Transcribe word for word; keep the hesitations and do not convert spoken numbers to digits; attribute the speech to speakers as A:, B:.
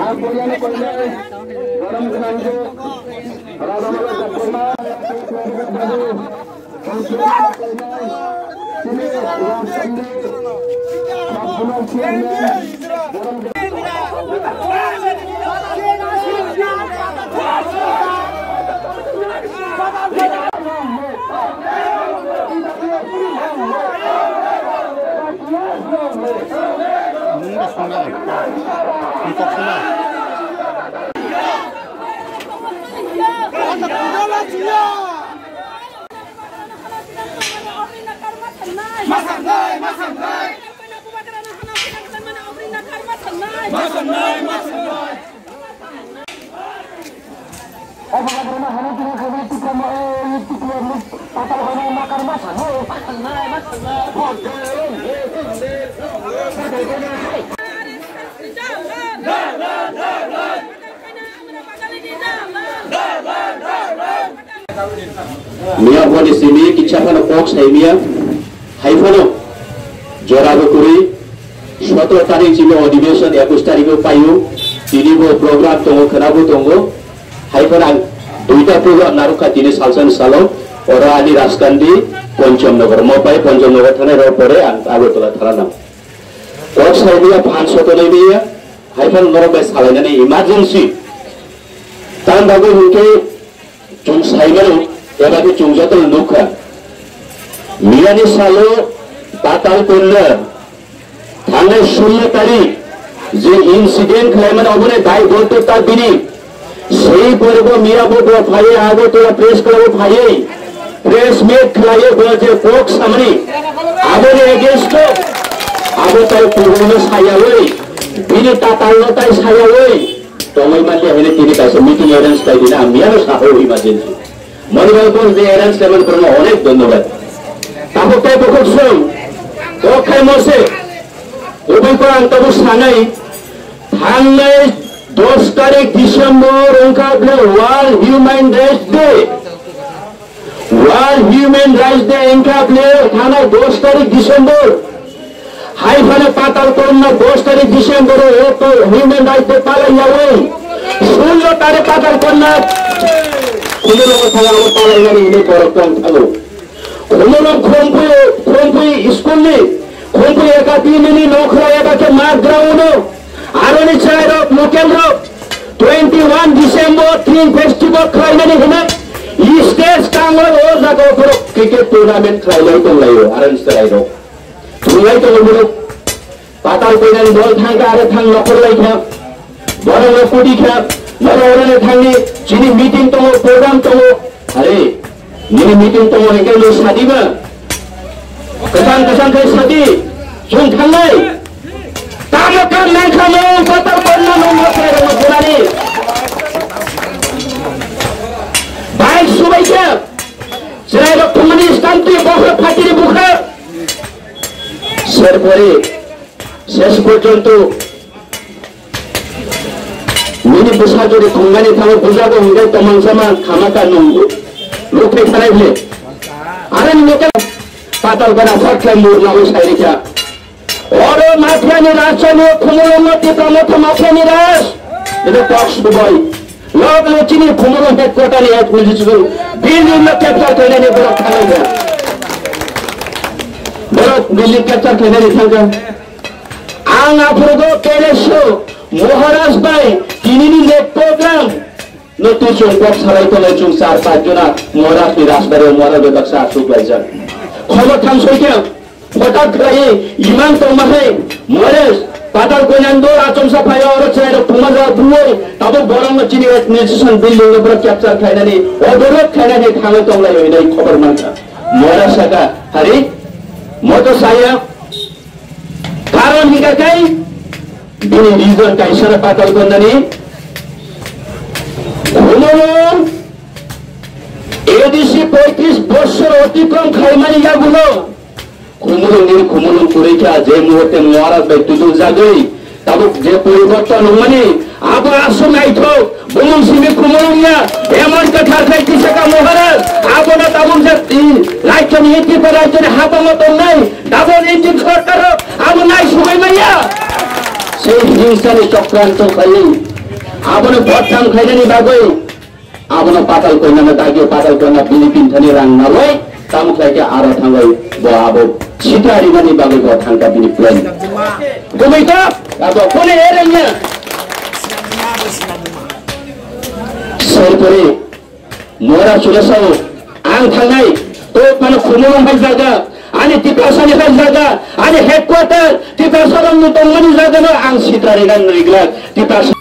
A: Mia body sini kita kan box hai mia hai fono jorago kuri সতেরো তারিখ ছিল অধিবেশন একুশ তারিখে পাইও তিনিবো প্রোগ্রাম দङ खोनाबो दङ हाइफोरा दुईटा प्रग्राम नारुखा तिनि सालसन सालो ओरा आनि राजकान्दी पञ्चमनगर मपाइ पञ्चमनगर थानाय र परे आगरतला थाना कक साइडिया फान सतलैबिया हाइफोन नरबे सालायनानै इमार्जेन्सि तान बागो हुके जुं साइगल एबादि जुंजातल नुखा मियानि सालो बाताल कोल्ला थांनाय ষোলো तारिख যে ইনসিডেন্ট খাইমান অবনে দায় বলতে তার দিনই সেই পর্ব মিয়াবো ফাইয়ে আগরতলা প্রেস ক্লাব ফাইয়ে প্রেস মিট খাইয়ে বলে পক সামনে আবনে এগেইনস্ট আগরতলা পূর্ণ সায়াওই দিনে তাতালতাই সায়াওই তমাই মালে হেনে তিনি কাছে মিটিং অ্যারেঞ্জ তাই দিনা মিয়ানো সাহো ইমার্জেন্সি মনিবালপুর যে অ্যারেঞ্জ করবেন করব অনেক ধন্যবাদ তাহলে পকর সং তো খাই মসে उबैकोरां तबु सानै थांनाय दस तारिख डिसेम्बर ओंखारब्ले world human rights day world human rights day ओंखारब्ले थांनाय दस तारिख डिसेम्बर हाइफाने पाताल कोरना दस तारिख डिसेम्बर ओ ह्यूमन राइट्स डे पालायावै ষোলো तारिख पाताल कोरना कुलो थाला पालायनानै इने परकम थालो कुलो खोमफै खोमफै स्कुलनि खोमफै एकाडेमीनि नखरा एबाके मार्क ग्राउन्ड आरोनि चाइर लोकेल र इक्कीस डिसेम्बर थ्री फेस्टिवल खाइनानै हेना स्टेज कांगल ओ जागाफोर क्रिकेट टुर्नामेन्ट खाइनाय दंलायो आरो निसरायरो थुलाय दंबो पाताल कोइनानि बल थांगा आरो थां नखरलाय था बरङ कुडी खा नरवरले थांनि जिनि मिटिं दङ प्रोग्राम दङ अरे निनि मिटिं दङ हेकेलो सादिबा kesan kesan kai sadi jung thangai tamokan nang khamo patal konna no mokre ro burani baik subaika serai ro komunis tanti bohre fatiri bukha serpore শেষ পর্যন্ত মিনি বুঝা যদি খঙ্গানি থামো বুঝাবো হঙ্গে তমনসামা খামাকা নঙ্গু লোকে খারাইলে আরে লোকে पाताल बना फटले मुरना हो साइरिका और माफिया निराश ने खुमरो मति प्रमोथ माफिया निराश ये टॉक्स दुबई लोग लोचिनी खुमरो हेडक्वार्टर ने एक म्युनिसिपल बिल्डिंग में कैप्चर करने ने बड़ा खाएगा बड़ा बिल्डिंग कैप्चर करने ने थांगा आंग आफरगो केलेसो महाराज भाई तिनिनि नेट प्रोग्राम नतु चंपक सराय तले चुं चार पाँच जना महाराज निराश बारे महाराज दक्षा सुक्लाइजा खबर थां सैके हठात खाई इमान तो माहे मरेस पाताल कोइनांदो आचम साफाय और चाइर फुमाजा बुवै ताबो बरङ चिनि एडमिनिस्ट्रेशन बिल्डिंग बर क्याप्चर खाइनानि अदरत खाइनानि थाङो तंलायो नै खबर मानता मरेसका हरि मतो साया कारण हिका काई दिने रिजन काइसर पाताल कोइनानि हुमनो एडिसी पैंतीस बছর অতিক্রম খাইমানি যাগুলো খুমুরু নির খুমুরু করেছা যে মুহূর্তে মহারাজ ভাই তুদুল জাগই তাবো যে পরিবর্তন মানে আবার আসুন আইতো বলুন সিমি খুমুরুয়া এমন কথা খাইতিছে কা মহারাজ আবনা তাবুন যে রাজ্য নীতি করে রাজ্যের হাতামত নাই ডাবল ইঞ্জিন সরকার আবু নাই সুবাই মাইয়া সেই হিংসানি চক্রান্ত খালি Abono vote tam khaina ni bagoi. Abono patal koina na dagio patal koina Filipin thani rang naloi. Tam khaike ara thangai bo abo chitari gani bagoi bo thangka bini plan. Gumai ka abo kone herenya. Serpore mora sulasau ang thangai to pan khumong bal jaga ani tipasani bal jaga ani headquarter tipasarang nutong mani jaga no ang chitari gan rigla tipas